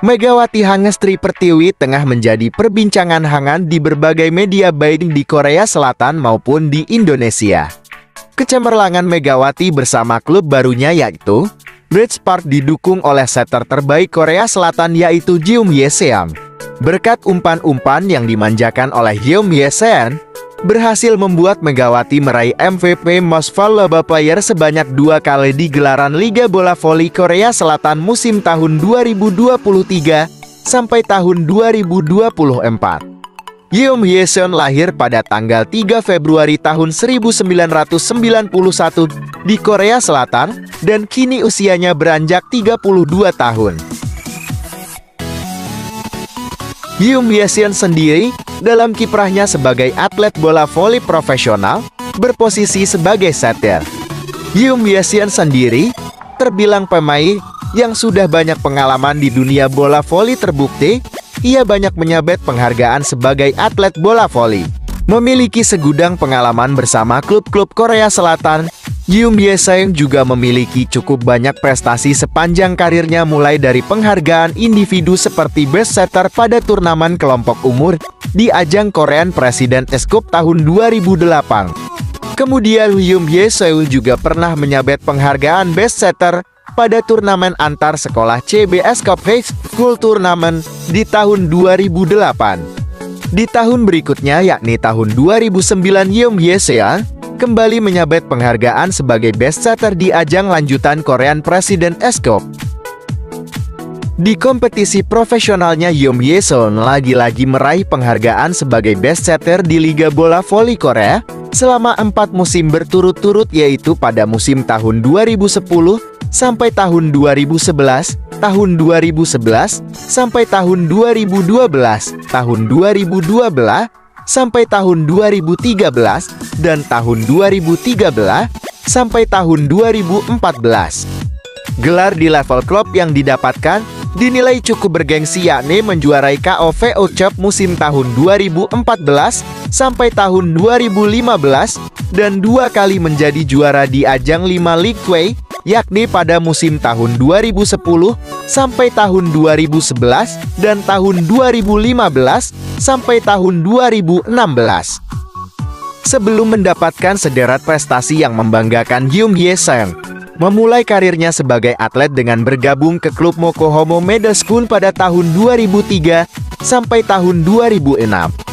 Megawati Hangestri Pertiwi tengah menjadi perbincangan hangat di berbagai media baik di Korea Selatan maupun di Indonesia. Kecemerlangan Megawati bersama klub barunya yaitu Ritz Park didukung oleh setter terbaik Korea Selatan yaitu Jeum Hye-seon. Berkat umpan-umpan yang dimanjakan oleh Jeum Hye-seon, berhasil membuat Megawati meraih MVP Most Valuable Player sebanyak 2 kali di gelaran Liga Bola Voli Korea Selatan musim tahun 2023 sampai tahun 2024. Jeum Hye-seon lahir pada tanggal 3 Februari tahun 1991 di Korea Selatan dan kini usianya beranjak 32 tahun. Jeum Hye-seon sendiri dalam kiprahnya sebagai atlet bola voli profesional berposisi sebagai setter. Jeum Hye-seon sendiri terbilang pemain yang sudah banyak pengalaman di dunia bola voli. Terbukti ia banyak menyabet penghargaan sebagai atlet bola voli. Memiliki segudang pengalaman bersama klub-klub Korea Selatan, Jeum Hye-seon juga memiliki cukup banyak prestasi sepanjang karirnya, mulai dari penghargaan individu seperti Best Setter pada turnamen kelompok umur di ajang Korean President Cup tahun 2008. Kemudian Jeum Hye-seon juga pernah menyabet penghargaan Best Setter pada turnamen antar sekolah CBS Cup High School Tournament di tahun 2008. Di tahun berikutnya yakni tahun 2009, Jeum Hye-seon kembali menyabet penghargaan sebagai Best Setter di ajang lanjutan Korean President Cup. Di kompetisi profesionalnya, Jeum Hye-seon lagi-lagi meraih penghargaan sebagai Best Setter di Liga Bola Voli Korea selama 4 musim berturut-turut, yaitu pada musim tahun 2010 sampai tahun 2011, tahun 2011 sampai tahun 2012, tahun 2012 sampai tahun 2013, dan tahun 2013 sampai tahun 2014. Gelar di level klub yang didapatkan dinilai cukup bergengsi, yakni menjuarai KOVO Cup musim tahun 2014 sampai tahun 2015 dan 2 kali menjadi juara di ajang 5 League Way, yakni pada musim tahun 2010 sampai tahun 2011 dan tahun 2015 sampai tahun 2016. Sebelum mendapatkan sederet prestasi yang membanggakan, Jeum Hye-seon memulai karirnya sebagai atlet dengan bergabung ke klub Mokohomo Middle School pada tahun 2003 sampai tahun 2006.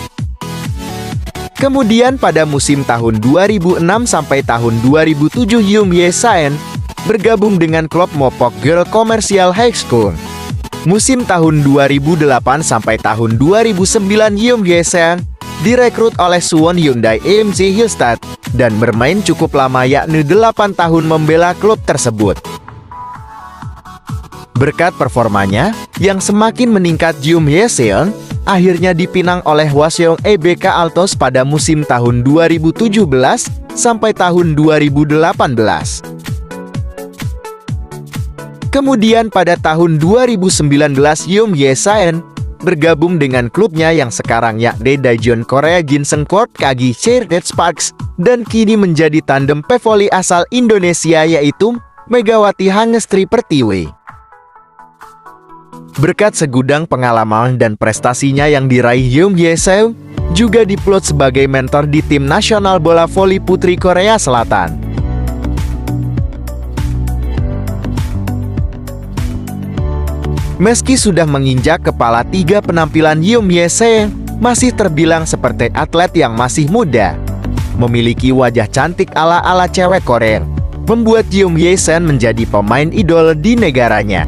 Kemudian pada musim tahun 2006 sampai tahun 2007, Jeum Hye-seon bergabung dengan klub Mopok Girl Commercial High School. Musim tahun 2008 sampai tahun 2009, Jeum Hye-seon direkrut oleh Suwon Hyundai AMC Hillstad dan bermain cukup lama, yakni 8 tahun membela klub tersebut. Berkat performanya yang semakin meningkat, Jeum Hye-seon akhirnya dipinang oleh Hwaseong EBK Altos pada musim tahun 2017 sampai tahun 2018. Kemudian pada tahun 2019, Jeum Hye-seon bergabung dengan klubnya yang sekarang yakni Daejeon Korea Ginseng Corp KG Ritz Park, dan kini menjadi tandem pevoli asal Indonesia yaitu Megawati Hangestri Pertiwi. Berkat segudang pengalaman dan prestasinya yang diraih, Jeum Hye-seon juga diplot sebagai mentor di tim nasional bola voli putri Korea Selatan. Meski sudah menginjak kepala 3 penampilan, Jeum Hye-seon masih terbilang seperti atlet yang masih muda. Memiliki wajah cantik ala-ala cewek Korea, membuat Jeum Hye-seon menjadi pemain idol di negaranya.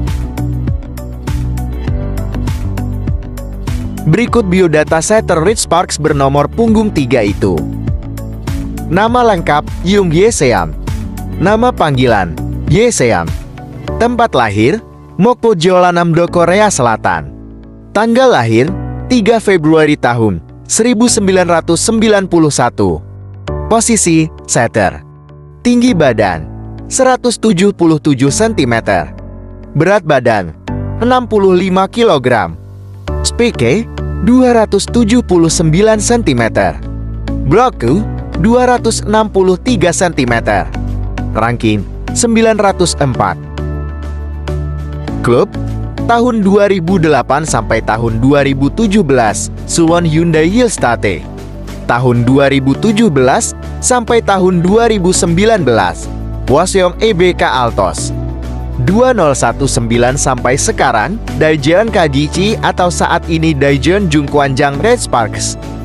Berikut biodata setter Ritz Park bernomor punggung 3 itu. Nama lengkap: Jeum Hye-seon. Nama panggilan: Hye-seon. Tempat lahir: Mokpo Jeollanam-do, Korea Selatan. Tanggal lahir: 3 Februari tahun 1991. Posisi: setter. Tinggi badan: 177 cm. Berat badan: 65 kg. Spike: 279 cm. Bloku: 263 cm. Ranking: 904. Klub: Tahun 2008 sampai tahun 2017, Suwon Hyundai Yostate. Tahun 2017 sampai tahun 2019, Hwaseong EBK Altos. 2019 sampai sekarang, Daejeon Kagichi atau saat ini Daejeon Jungkwanjang Red Sparks.